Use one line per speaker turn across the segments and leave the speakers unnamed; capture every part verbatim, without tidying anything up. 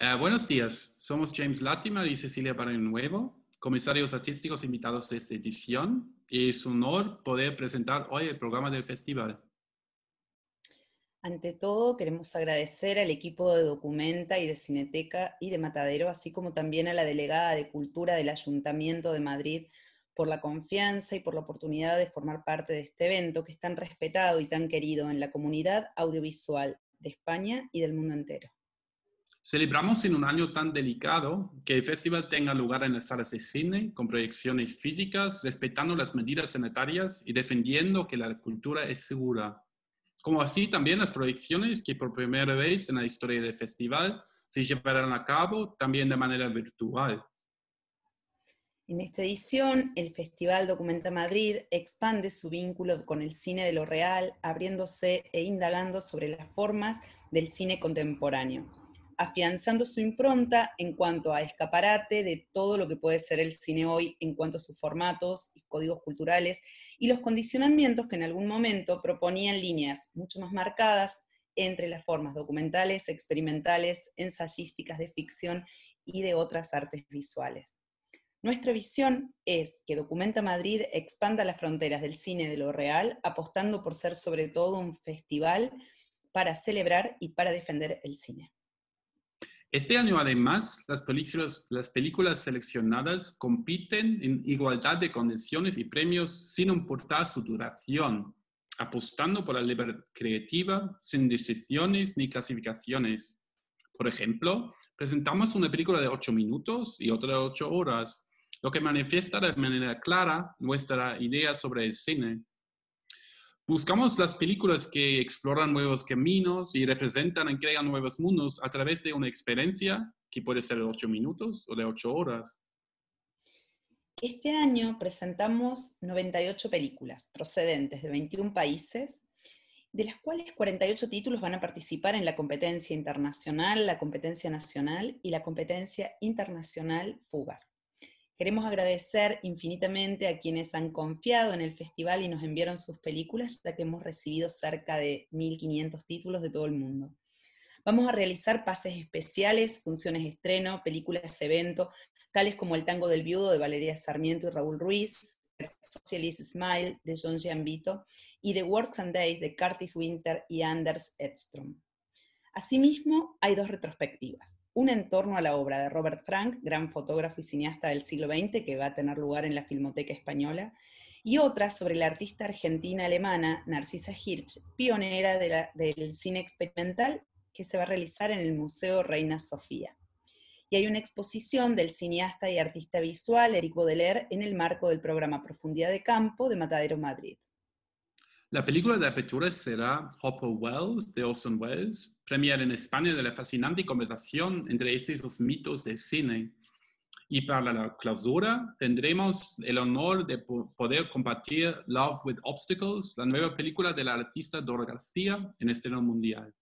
Uh, buenos días, somos James Latimer y Cecilia Barrionuevo, comisarios artísticos invitados de esta edición, y es un honor poder presentar hoy el programa del festival.
Ante todo, queremos agradecer al equipo de Documenta y de Cineteca y de Matadero, así como también a la delegada de Cultura del Ayuntamiento de Madrid por la confianza y por la oportunidad de formar parte de este evento que es tan respetado y tan querido en la comunidad audiovisual de España y del mundo entero.
Celebramos en un año tan delicado que el festival tenga lugar en las salas de cine, con proyecciones físicas, respetando las medidas sanitarias y defendiendo que la cultura es segura. Como así también las proyecciones que por primera vez en la historia del festival se llevarán a cabo también de manera virtual.
En esta edición, el Festival Documenta Madrid expande su vínculo con el cine de lo real, abriéndose e indagando sobre las formas del cine contemporáneo, afianzando su impronta en cuanto a escaparate de todo lo que puede ser el cine hoy en cuanto a sus formatos y códigos culturales y los condicionamientos que en algún momento proponían líneas mucho más marcadas entre las formas documentales, experimentales, ensayísticas de ficción y de otras artes visuales. Nuestra visión es que Documenta Madrid expanda las fronteras del cine de lo real, apostando por ser sobre todo un festival para celebrar y para defender el cine.
Este año, además, las películas, las películas seleccionadas compiten en igualdad de condiciones y premios sin importar su duración, apostando por la libertad creativa, sin decisiones ni clasificaciones. Por ejemplo, presentamos una película de ocho minutos y otra de ocho horas, lo que manifiesta de manera clara nuestra idea sobre el cine. Buscamos las películas que exploran nuevos caminos y representan y crean nuevos mundos a través de una experiencia que puede ser de ocho minutos o de ocho horas.
Este año presentamos noventa y ocho películas procedentes de veintiún países, de las cuales cuarenta y ocho títulos van a participar en la competencia internacional, la competencia nacional y la competencia internacional Fugas. Queremos agradecer infinitamente a quienes han confiado en el festival y nos enviaron sus películas, ya que hemos recibido cerca de mil quinientos títulos de todo el mundo. Vamos a realizar pases especiales, funciones estreno, películas evento, tales como El Tango del Viudo de Valeria Sarmiento y Raúl Ruiz, Socialist Smile de John Giambito y The Works and Days de Curtis Winter y Anders Edström. Asimismo, hay dos retrospectivas. Una en torno a la obra de Robert Frank, gran fotógrafo y cineasta del siglo veinte, que va a tener lugar en la Filmoteca Española, y otra sobre la artista argentina-alemana Narcisa Hirsch, pionera de la, del cine experimental, que se va a realizar en el Museo Reina Sofía. Y hay una exposición del cineasta y artista visual Eric Baudelaire en el marco del programa Profundidad de Campo de Matadero Madrid.
La película de apertura será Hopper Wells, de Orson Welles, premiada en España de la fascinante conversación entre estos dos mitos del cine. Y para la clausura tendremos el honor de poder compartir Love with Obstacles, la nueva película de la artista Dora García en estreno mundial.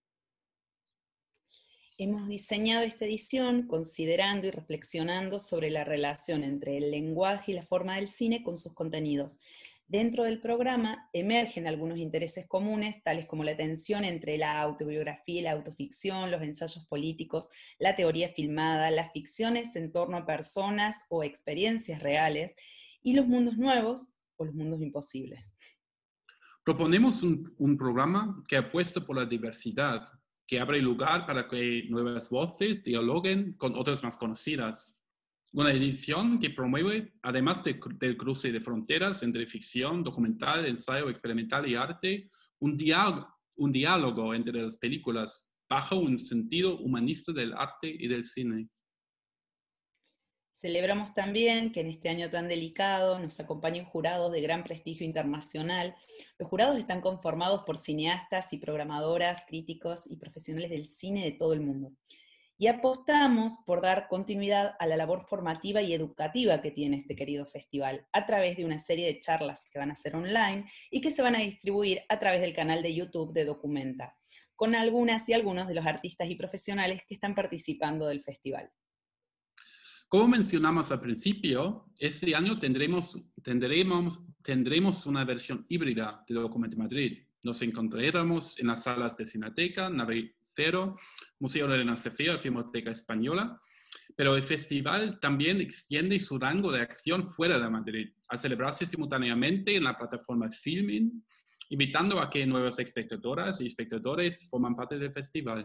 Hemos diseñado esta edición considerando y reflexionando sobre la relación entre el lenguaje y la forma del cine con sus contenidos. Dentro del programa emergen algunos intereses comunes, tales como la tensión entre la autobiografía y la autoficción, los ensayos políticos, la teoría filmada, las ficciones en torno a personas o experiencias reales, y los mundos nuevos o los mundos imposibles.
Proponemos un, un programa que apuesta por la diversidad, que abre lugar para que nuevas voces dialoguen con otras más conocidas. Una edición que promueve, además de, del cruce de fronteras entre ficción, documental, ensayo experimental y arte, un diálogo, un diálogo entre las películas, bajo un sentido humanista del arte y del cine.
Celebramos también que en este año tan delicado nos acompañen jurados de gran prestigio internacional. Los jurados están conformados por cineastas y programadoras, críticos y profesionales del cine de todo el mundo. Y apostamos por dar continuidad a la labor formativa y educativa que tiene este querido festival, a través de una serie de charlas que van a ser online y que se van a distribuir a través del canal de YouTube de Documenta, con algunas y algunos de los artistas y profesionales que están participando del festival.
Como mencionamos al principio, este año tendremos, tendremos, tendremos una versión híbrida de Documenta Madrid. Nos encontraremos en las salas de Cineteca, Cero, Museo de la Sofía, Filmoteca Española. Pero el festival también extiende su rango de acción fuera de Madrid, a celebrarse simultáneamente en la plataforma Filmin, invitando a que nuevas espectadoras y espectadores forman parte del festival.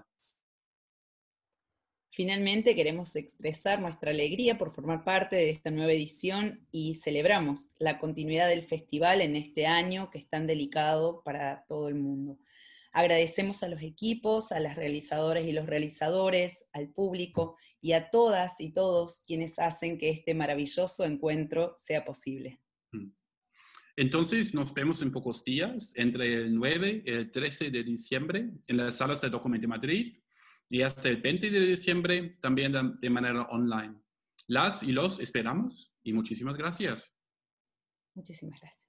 Finalmente, queremos expresar nuestra alegría por formar parte de esta nueva edición y celebramos la continuidad del festival en este año que es tan delicado para todo el mundo. Agradecemos a los equipos, a las realizadoras y los realizadores, al público y a todas y todos quienes hacen que este maravilloso encuentro sea posible.
Entonces nos vemos en pocos días, entre el nueve y el trece de diciembre, en las salas de Documenta Madrid, y hasta el veinte de diciembre también de manera online. Las y los esperamos y muchísimas gracias.
Muchísimas gracias.